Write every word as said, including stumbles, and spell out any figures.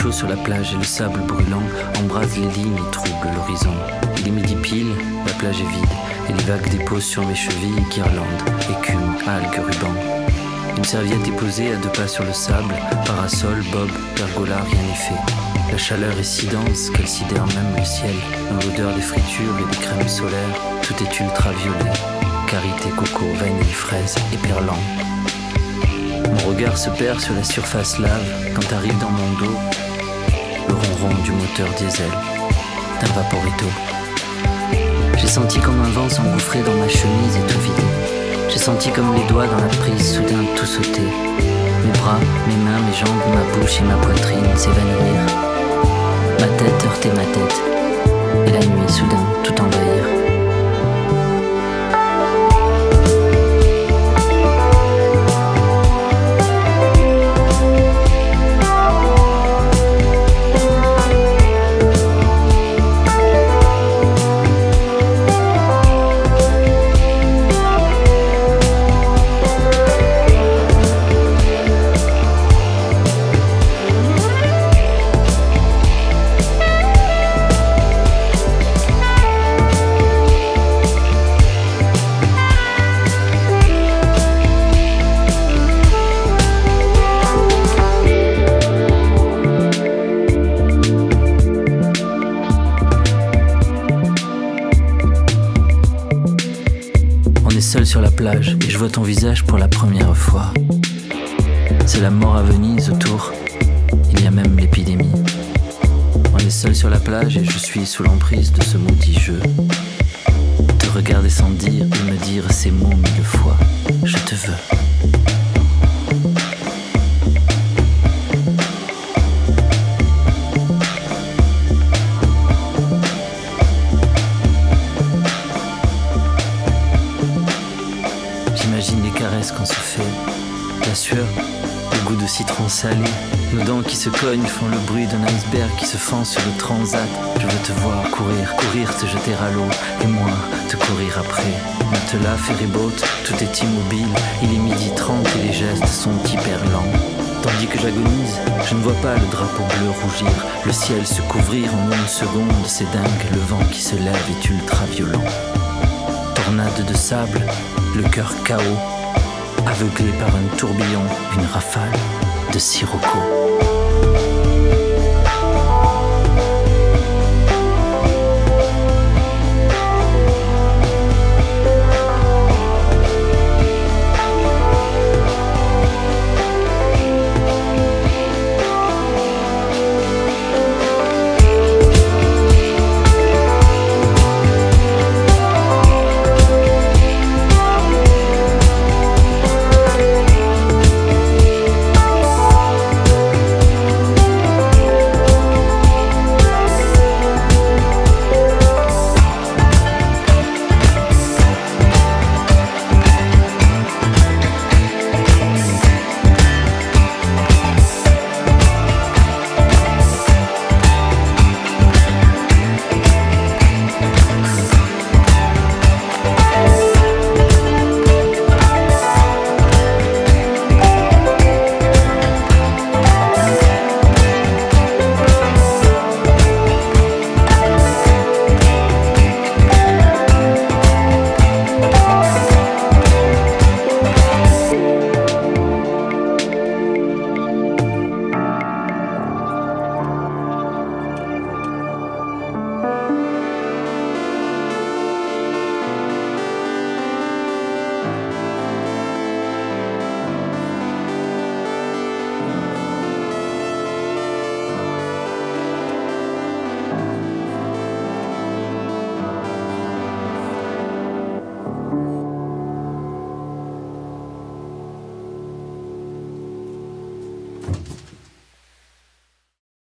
chaud sur la plage et le sable brûlant embrase les lignes et trouble l'horizon. Il est midi pile, la plage est vide et les vagues déposent sur mes chevilles guirlandes, écume, algues, rubans. Une serviette est posée à deux pas sur le sable, parasol, bob, pergola, rien n'est fait. La chaleur est si dense qu'elle sidère même le ciel, dans l'odeur des fritures et des crèmes solaires, tout est ultraviolet, karité, coco, vanille, fraise et perlant. Mon regard se perd sur la surface lave quand arrive dans mon dos le ronron du moteur diesel d'un vaporito. J'ai senti comme un vent s'engouffrer dans ma chemise et tout vider. J'ai senti comme les doigts dans la prise soudain tout sauter. Mes bras, mes mains, mes jambes, ma bouche et ma poitrine s'évanouir. Ma tête heurtait ma tête et la nuit soudain tout envahir. Seul sur la plage et je vois ton visage pour la première fois. C'est la mort à Venise autour, il y a même l'épidémie. On est seul sur la plage et je suis sous l'emprise de ce maudit jeu. Te regarder sans dire et me dire ces mots mille fois, je te veux. J'imagine les caresses qu'on se fait, la sueur, le goût de citron salé, nos dents qui se cognent font le bruit d'un iceberg qui se fend sur le transat. Je veux te voir courir, courir, te jeter à l'eau, et moi te courir après. Matelas, ferryboat, tout est immobile, il est midi trente et les gestes sont hyper lents. Tandis que j'agonise, je ne vois pas le drapeau bleu rougir, le ciel se couvrir en une seconde, c'est dingue, le vent qui se lève est ultra violent. Tornade de sable, le cœur K O, aveuglé par un tourbillon, une rafale de sirocco.